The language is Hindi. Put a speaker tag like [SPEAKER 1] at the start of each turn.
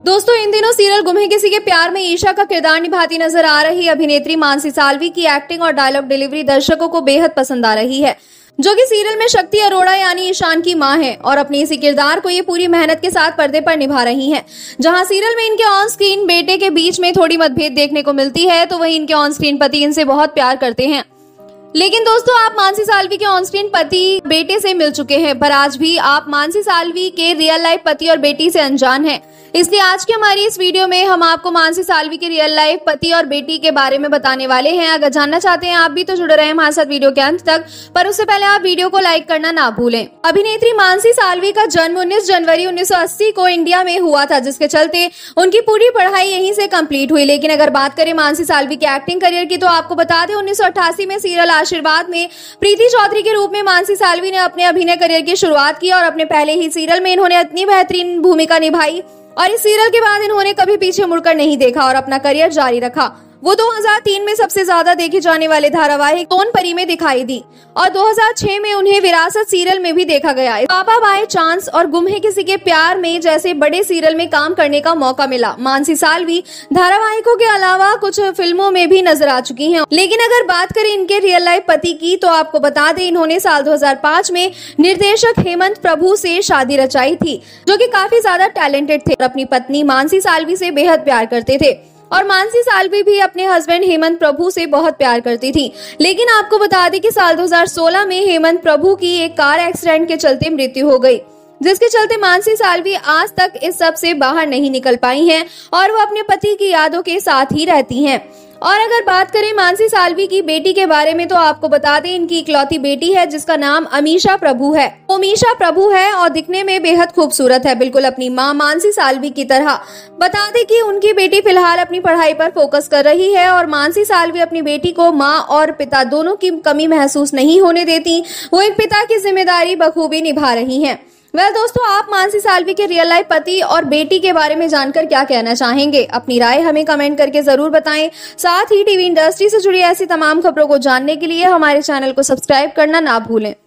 [SPEAKER 1] दोस्तों, इन दिनों सीरियल गुम है किसी के प्यार में ईशा का किरदार निभाती नजर आ रही अभिनेत्री मानसी साल्वी की एक्टिंग और डायलॉग डिलीवरी दर्शकों को बेहद पसंद आ रही है, जो कि सीरियल में शक्ति अरोड़ा यानी ईशान की मां है और अपने इसी किरदार को ये पूरी मेहनत के साथ पर्दे पर निभा रही हैं। जहां सीरियल में इनके ऑन स्क्रीन बेटे के बीच में थोड़ी मतभेद देखने को मिलती है, तो वहीं इनके ऑन स्क्रीन पति इनसे बहुत प्यार करते हैं। लेकिन दोस्तों, आप मानसी साल्वी के ऑन स्क्रीन पति बेटे से मिल चुके हैं, पर आज भी आप मानसी साल्वी के रियल लाइफ पति और बेटी से अनजान हैं। इसलिए आज की हमारी इस वीडियो में हम आपको मानसी साल्वी के रियल लाइफ पति और बेटी के बारे में बताने वाले हैं। अगर जानना चाहते हैं आप भी, तो जुड़े रहें हमारे साथ वीडियो के अंत तक, पर उससे पहले आप वीडियो को लाइक करना ना भूलें। अभिनेत्री मानसी साल्वी का जन्म 19 जनवरी 1980 को इंडिया में हुआ था, जिसके चलते उनकी पूरी पढ़ाई यहीं से कंप्लीट हुई। लेकिन अगर बात करें मानसी साल्वी के एक्टिंग करियर की, तो आपको बता दें 1988 में सीरियल आशीर्वाद में प्रीति चौधरी के रूप में मानसी साल्वी ने अपने अभिनय करियर की शुरुआत की और अपने पहले ही सीरियल में इन्होंने इतनी बेहतरीन भूमिका निभाई और इस सीरियल के बाद इन्होंने कभी पीछे मुड़कर नहीं देखा और अपना करियर जारी रखा। वो 2003 में सबसे ज्यादा देखे जाने वाले धारावाहिक सोनपरी में दिखाई दी और 2006 में उन्हें विरासत सीरियल में भी देखा गया। पापा बाय चांस और गुम है किसी के प्यार में जैसे बड़े सीरियल में काम करने का मौका मिला। मानसी साल्वी धारावाहिकों के अलावा कुछ फिल्मों में भी नजर आ चुकी हैं। लेकिन अगर बात करें इनके रियल लाइफ पति की, तो आपको बता दें इन्होंने साल 2005 में निर्देशक हेमंत प्रभु से शादी रचाई थी, जो कि काफी ज्यादा टैलेंटेड थे और अपनी पत्नी मानसी साल्वी से बेहद प्यार करते थे और मानसी साल्वी भी अपने हस्बैंड हेमंत प्रभु से बहुत प्यार करती थी। लेकिन आपको बता दें कि साल 2016 में हेमंत प्रभु की एक कार एक्सीडेंट के चलते मृत्यु हो गई, जिसके चलते मानसी साल्वी आज तक इस सब से बाहर नहीं निकल पाई हैं और वो अपने पति की यादों के साथ ही रहती हैं। और अगर बात करें मानसी साल्वी की बेटी के बारे में, तो आपको बता दें इनकी इकलौती बेटी है जिसका नाम अमीषा प्रभु है। अमीषा प्रभु है और दिखने में बेहद खूबसूरत है, बिल्कुल अपनी मां मानसी साल्वी की तरह। बता दें कि उनकी बेटी फिलहाल अपनी पढ़ाई पर फोकस कर रही है और मानसी साल्वी अपनी बेटी को मां और पिता दोनों की कमी महसूस नहीं होने देती। वो एक पिता की जिम्मेदारी बखूबी निभा रही हैं। दोस्तों, आप मानसी साल्वी के रियल लाइफ पति और बेटी के बारे में जानकर क्या कहना चाहेंगे? अपनी राय हमें कमेंट करके जरूर बताएं। साथ ही टीवी इंडस्ट्री से जुड़ी ऐसी तमाम खबरों को जानने के लिए हमारे चैनल को सब्सक्राइब करना ना भूलें।